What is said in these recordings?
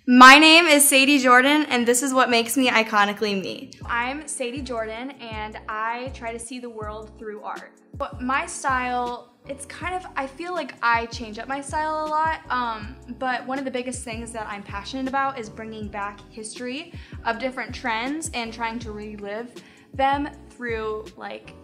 My name is Sadie Jordan, and this is what makes me iconically me. I'm Sadie Jordan, and I try to see the world through art. But my style, it's kind of, I feel like I change up my style a lot, but one of the biggest things that I'm passionate about is bringing back history of different trends and trying to relive them through like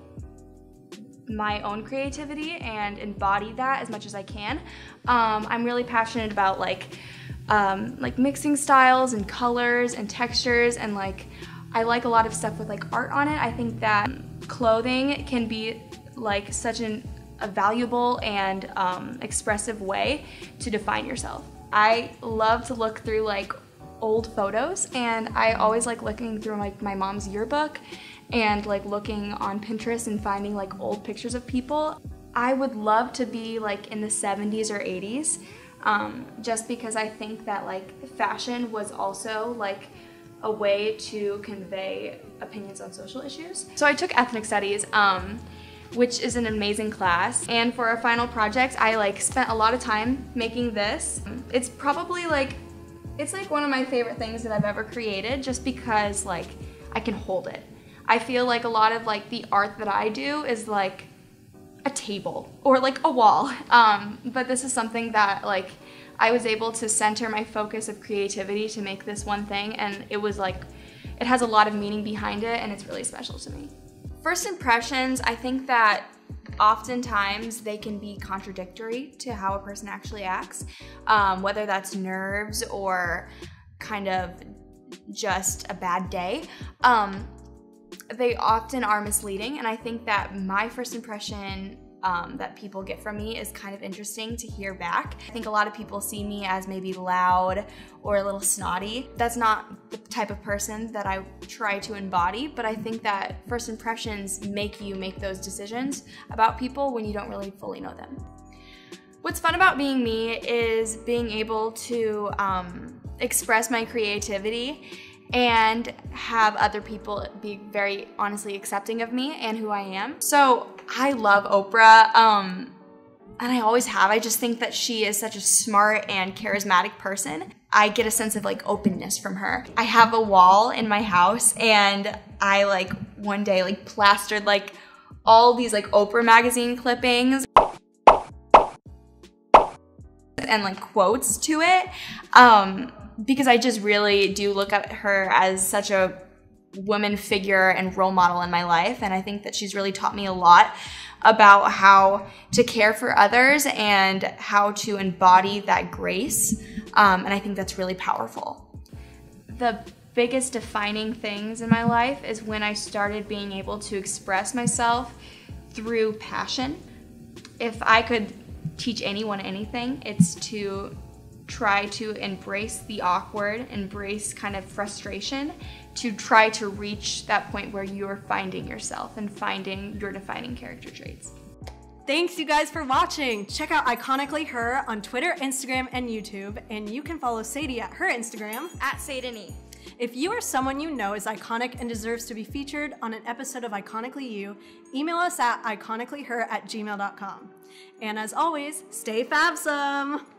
my own creativity and embody that as much as I can. I'm really passionate about like mixing styles and colors and textures, and like I like a lot of stuff with like art on it. I think that clothing can be like such a valuable and expressive way to define yourself. I love to look through like old photos, and I always like looking through like my mom's yearbook and like looking on Pinterest and finding like old pictures of people. I would love to be like in the 70s or 80s. Just because I think that like fashion was also like a way to convey opinions on social issues. So I took ethnic studies, which is an amazing class, and for our final project I like spent a lot of time making this. It's probably like, it's like one of my favorite things that I've ever created, just because like I can hold it. I feel like a lot of like the art that I do is like a table or like a wall, but this is something that like I was able to center my focus of creativity to make this one thing, and it was like, it has a lot of meaning behind it, and it's really special to me. First impressions, I think that oftentimes they can be contradictory to how a person actually acts, whether that's nerves or kind of just a bad day. They often are misleading, and I think that my first impression that people get from me is kind of interesting to hear back. I think a lot of people see me as maybe loud or a little snotty. That's not the type of person that I try to embody, but I think that first impressions make you make those decisions about people when you don't really fully know them. What's fun about being me is being able to express my creativity and have other people be very honestly accepting of me and who I am. So I love Oprah, and I always have. I just think that she is such a smart and charismatic person. I get a sense of like openness from her. I have a wall in my house, and I like one day like plastered like all these like Oprah magazine clippings and like quotes to it. Because I just really do look at her as such a woman figure and role model in my life, and I think that she's really taught me a lot about how to care for others and how to embody that grace, and I think that's really powerful. The biggest defining things in my life is when I started being able to express myself through passion. If I could teach anyone anything, it's to try to embrace the awkward, embrace kind of frustration, to try to reach that point where you're finding yourself and finding your defining character traits. Thanks you guys for watching. Check out Iconically Her on Twitter, Instagram, and YouTube, and you can follow Sadie at her Instagram @SadieNE. If you or someone you know is iconic and deserves to be featured on an episode of Iconically You, email us at iconicallyher@gmail.com. And as always, stay fabsome!